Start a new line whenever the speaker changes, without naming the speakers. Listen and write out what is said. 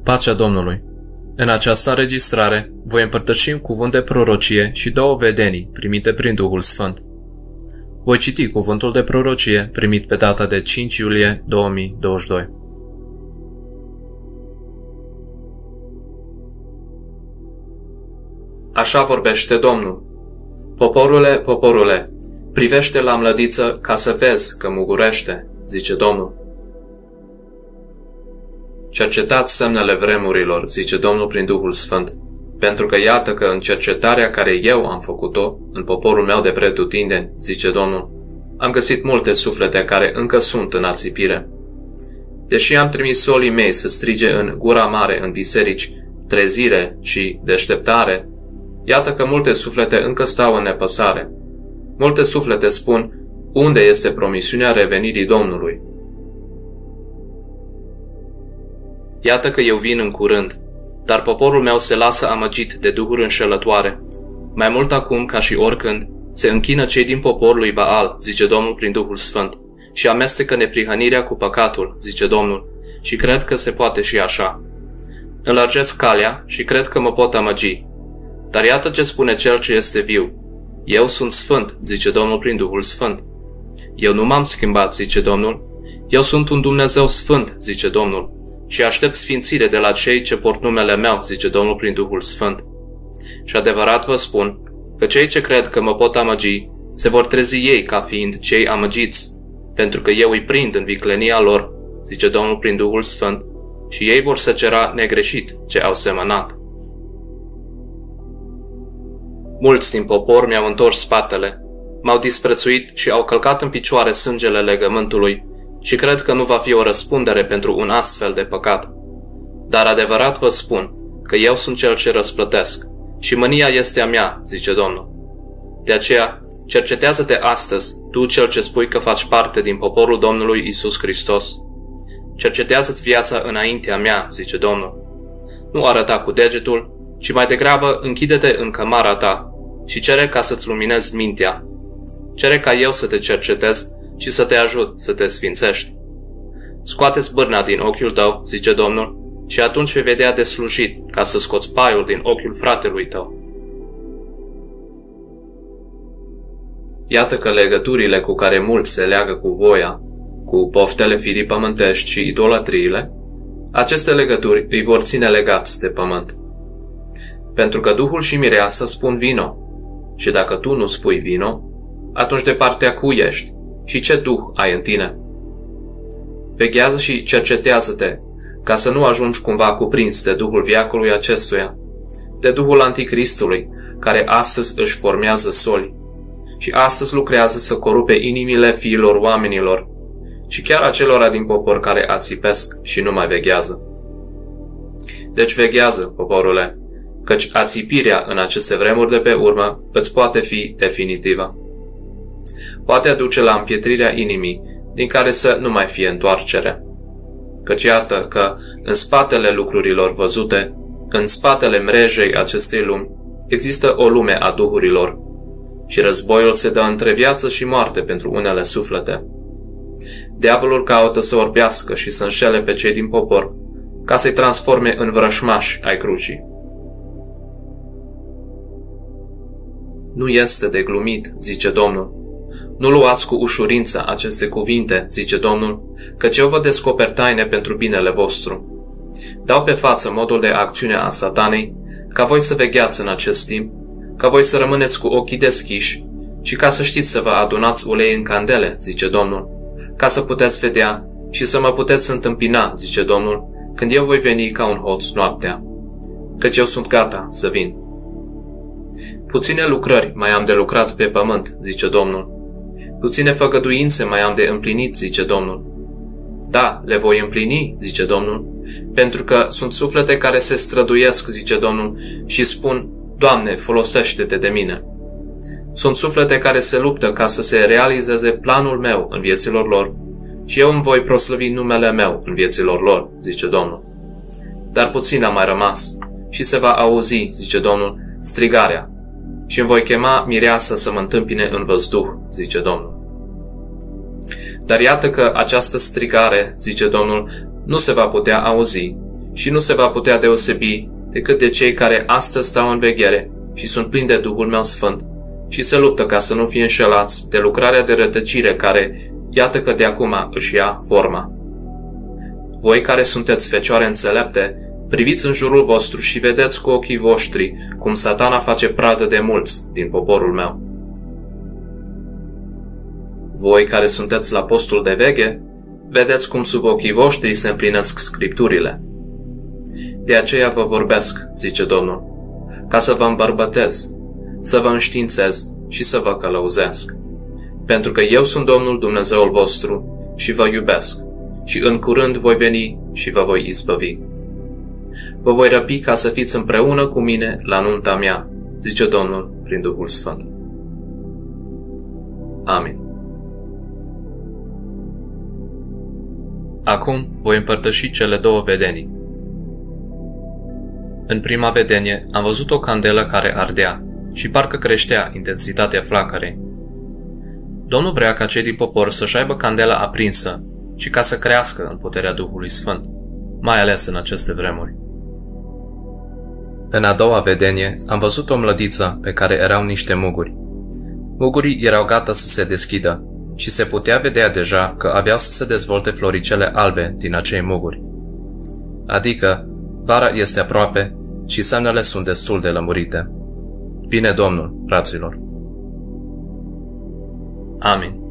Pacea Domnului! În această înregistrare voi împărtăși un cuvânt de prorocie și două vedenii primite prin Duhul Sfânt. Voi citi cuvântul de prorocie primit pe data de 5 iulie 2022. Așa vorbește Domnul. Poporule, poporule, privește la mlădiță ca să vezi că mugurește, zice Domnul. Cercetați semnele vremurilor, zice Domnul prin Duhul Sfânt, pentru că iată că în cercetarea care eu am făcut-o, în poporul meu de pretutindeni, zice Domnul, am găsit multe suflete care încă sunt în ațipire. Deși am trimis solii mei să strige în gura mare în biserici, trezire și deșteptare, iată că multe suflete încă stau în nepăsare. Multe suflete spun, unde este promisiunea revenirii Domnului? Iată că eu vin în curând, dar poporul meu se lasă amăgit de duhuri înșelătoare. Mai mult acum ca și oricând, se închină cei din poporul lui Baal, zice Domnul prin Duhul Sfânt, și amestecă neprihănirea cu păcatul, zice Domnul, și cred că se poate și așa. Înlărgesc calea și cred că mă pot amăgi. Dar iată ce spune cel ce este viu. Eu sunt sfânt, zice Domnul prin Duhul Sfânt. Eu nu m-am schimbat, zice Domnul. Eu sunt un Dumnezeu sfânt, zice Domnul, și aștept sfințire de la cei ce port numele meu, zice Domnul prin Duhul Sfânt. Și adevărat vă spun că cei ce cred că mă pot amăgi se vor trezi ei ca fiind cei amăgiți, pentru că eu îi prind în viclenia lor, zice Domnul prin Duhul Sfânt, și ei vor săcera negreșit ce au semănat. Mulți din popor mi-au întors spatele, m-au disprețuit și au călcat în picioare sângele legământului și cred că nu va fi o răspundere pentru un astfel de păcat. Dar adevărat vă spun că eu sunt cel ce răsplătesc și mânia este a mea, zice Domnul. De aceea, cercetează-te astăzi, tu cel ce spui că faci parte din poporul Domnului Iisus Hristos. Cercetează-ți viața înaintea mea, zice Domnul. Nu arăta cu degetul, ci mai degrabă închide-te în cămara ta și cere ca să-ți luminezi mintea. Cere ca eu să te cercetez și să te ajut să te sfințești. Scoate-ți bârna din ochiul tău, zice Domnul, și atunci vei vedea de slujit ca să scoți paiul din ochiul fratelui tău. Iată că legăturile cu care mulți se leagă cu voia, cu poftele firii pământești și idolatriile, aceste legături îi vor ține legați de pământ. Pentru că Duhul și mireasa spun vino, și dacă tu nu spui vino, atunci de partea cui ești și ce Duh ai în tine? Veghează și cercetează-te, ca să nu ajungi cumva cuprins de Duhul veacului acestuia, de Duhul Anticristului, care astăzi își formează soli și astăzi lucrează să corupe inimile fiilor oamenilor și chiar acelora din popor care ațipesc și nu mai veghează. Deci veghează, poporule, căci ațipirea în aceste vremuri de pe urmă îți poate fi definitivă. Poate aduce la împietrirea inimii, din care să nu mai fie întoarcere. Căci iată că în spatele lucrurilor văzute, în spatele mrejei acestei lumi, există o lume a duhurilor și războiul se dă între viață și moarte pentru unele suflete. Diavolul caută să orbească și să înșele pe cei din popor, ca să-i transforme în vrășmași ai crucii. Nu este de glumit, zice Domnul. Nu luați cu ușurință aceste cuvinte, zice Domnul, căci eu vă descoper taine pentru binele vostru. Dau pe față modul de acțiune a Satanei, ca voi să vegheați în acest timp, ca voi să rămâneți cu ochii deschiși și ca să știți să vă adunați ulei în candele, zice Domnul, ca să puteți vedea și să mă puteți întâmpina, zice Domnul, când eu voi veni ca un hoț noaptea, căci eu sunt gata să vin. Puține lucrări mai am de lucrat pe pământ, zice Domnul. Puține făgăduințe mai am de împlinit, zice Domnul. Da, le voi împlini, zice Domnul, pentru că sunt suflete care se străduiesc, zice Domnul, și spun, Doamne, folosește-te de mine. Sunt suflete care se luptă ca să se realizeze planul meu în vieților lor și eu îmi voi proslăvi numele meu în vieților lor, zice Domnul. Dar puțin a mai rămas și se va auzi, zice Domnul, strigarea și îmi voi chema mireasa să mă întâmpine în văzduh, zice Domnul. Dar iată că această strigare, zice Domnul, nu se va putea auzi și nu se va putea deosebi decât de cei care astăzi stau în veghere și sunt plini de Duhul meu Sfânt și se luptă ca să nu fie înșelați de lucrarea de rătăcire care, iată că de acum își ia forma. Voi care sunteți fecioare înțelepte, priviți în jurul vostru și vedeți cu ochii voștri cum Satana face pradă de mulți din poporul meu. Voi care sunteți la postul de veche, vedeți cum sub ochii voștri se împlinesc Scripturile. De aceea vă vorbesc, zice Domnul, ca să vă îmbărbătez, să vă înștiințez și să vă călăuzesc. Pentru că eu sunt Domnul Dumnezeul vostru și vă iubesc și în curând voi veni și vă voi izbăvi. Vă voi răpi ca să fiți împreună cu mine la nunta mea, zice Domnul prin Duhul Sfânt. Amin. Acum voi împărtăși cele două vedenii. În prima vedenie am văzut o candelă care ardea și parcă creștea intensitatea flacărei. Domnul vrea ca cei din popor să-și aibă candela aprinsă și ca să crească în puterea Duhului Sfânt, mai ales în aceste vremuri. În a doua vedenie am văzut o mlădiță pe care erau niște muguri. Mugurii erau gata să se deschidă și se putea vedea deja că aveau să se dezvolte floricele albe din acei muguri. Adică, vara este aproape și semnele sunt destul de lămurite. Bine Domnul, fraților! Amin.